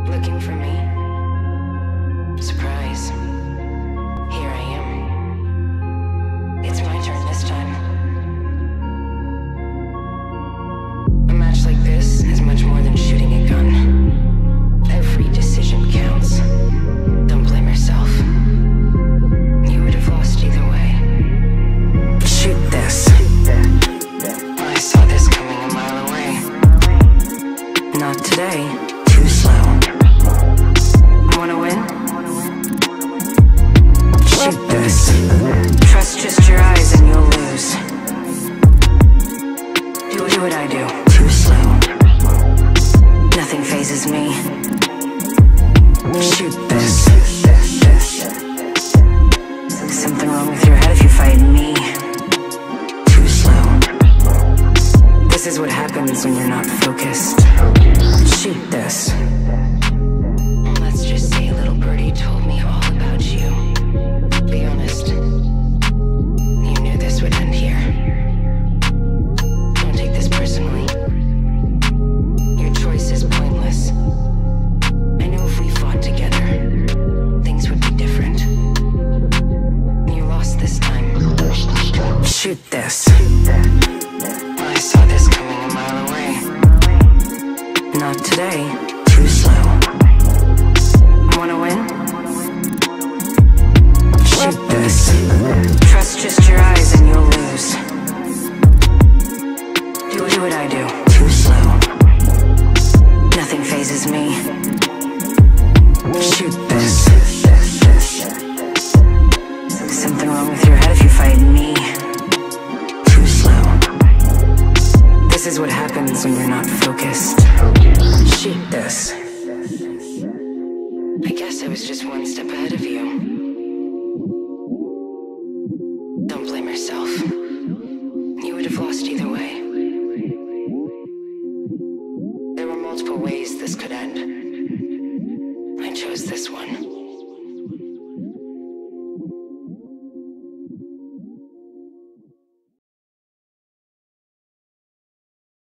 Looking for me? Surprise. Here I am. It's my turn this time. A match like this is much more than shooting a gun. Every decision counts. Don't blame yourself. You would have lost either way. Shoot this. I saw this coming a mile away. Not today. Too slow. Wanna win? Shoot this. Trust just your eyes and you'll lose. Do what I do. Too slow. Nothing phases me. Shoot this. Something wrong with your head if you fight me. Too slow. This is what happens when you're not focused. Shoot this. Let's just say a little birdie told me all about you. Be honest. You knew this would end here. Don't take this personally. Your choice is pointless. I knew if we fought together, things would be different. You lost this time. Shoot this. I saw this coming a mile away. Not today. Too slow. Wanna win? Shoot this. Trust just your eyes and you'll lose. Do what I do. Too slow. Nothing phases me. Shoot this. Something wrong with your head if you fight me. Too slow. This is what happens when you're not focused. Shoot this. I guess I was just one step ahead of you. Don't blame yourself. You would have lost either way. There were multiple ways this could end. I chose this one.